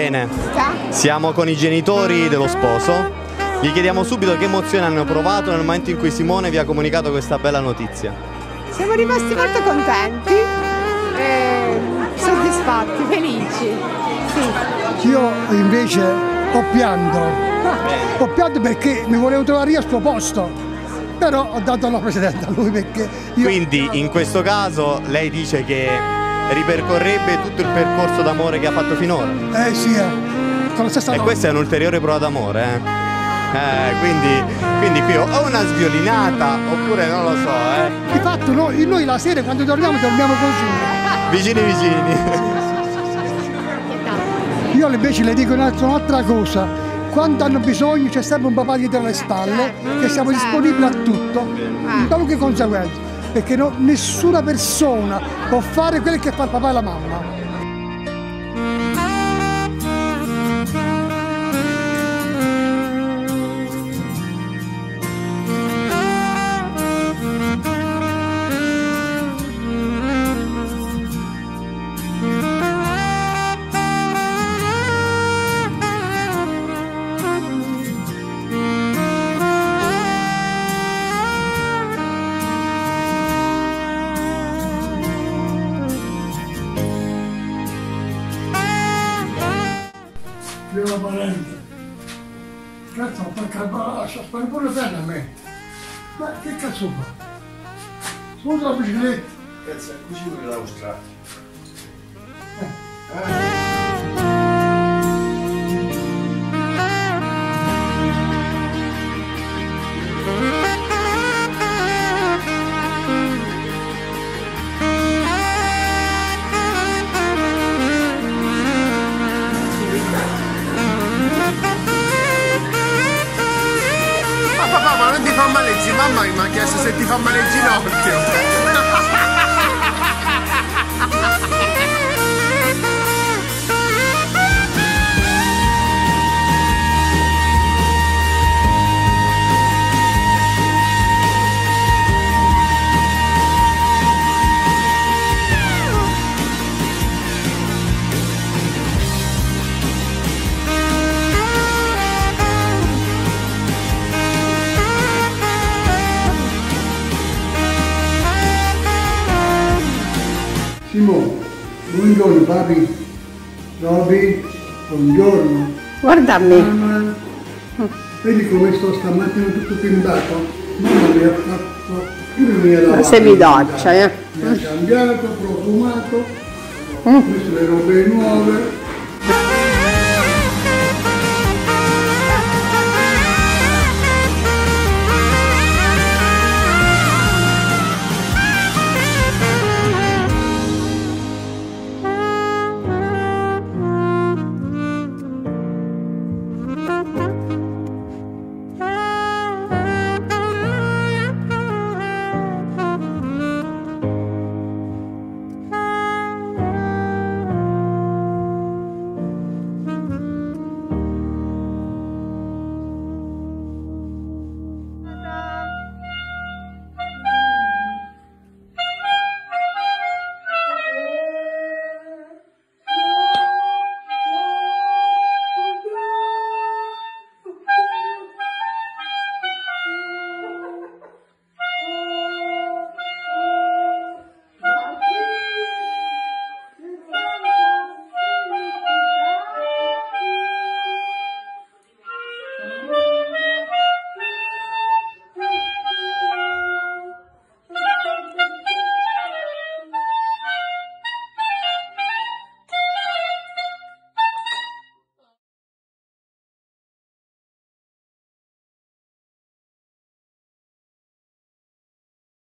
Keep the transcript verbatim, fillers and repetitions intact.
Bene, siamo con i genitori dello sposo. Gli chiediamo subito che emozioni hanno provato nel momento in cui Simone vi ha comunicato questa bella notizia. Siamo rimasti molto contenti, e soddisfatti, felici. Sì. Io invece ho pianto. Ho pianto perché mi volevo trovare io a suo posto. Però ho dato la precedenza a lui perché io... Quindi in questo caso lei dice che ripercorrebbe tutto il percorso d'amore che ha fatto finora. Eh sì, eh. Con la stessa E donna. questa è un'ulteriore prova d'amore, eh. Eh, quindi, quindi qui o una sviolinata oppure non lo so, eh. Di fatto noi, noi la sera quando dormiamo dormiamo così. Vicini vicini. Io invece le dico un'altra cosa. Quando hanno bisogno c'è sempre un papà dietro le spalle, che siamo disponibili a tutto, in qualunque conseguenza. Perché no, nessuna persona può fare quello che fa il papà e la mamma. Io la parente. Cazzo, lascia fare pure bene a me. Ma che cazzo fa? Scusa la bicicletta. Cazzo, così vuole la vostra. Papà, ma non ti fa male il ginocchio? Mamma mi ha chiesto se ti fa male il ginocchio. Simone, buongiorno papi. Roby, buongiorno. Guarda a me. Mamma, vedi come sto stamattina tutto pintato? Mamma mi ha fatto pure mi ha lavato. Sei doccia, eh? Mi ha cambiato, profumato, ho messo le robe nuove.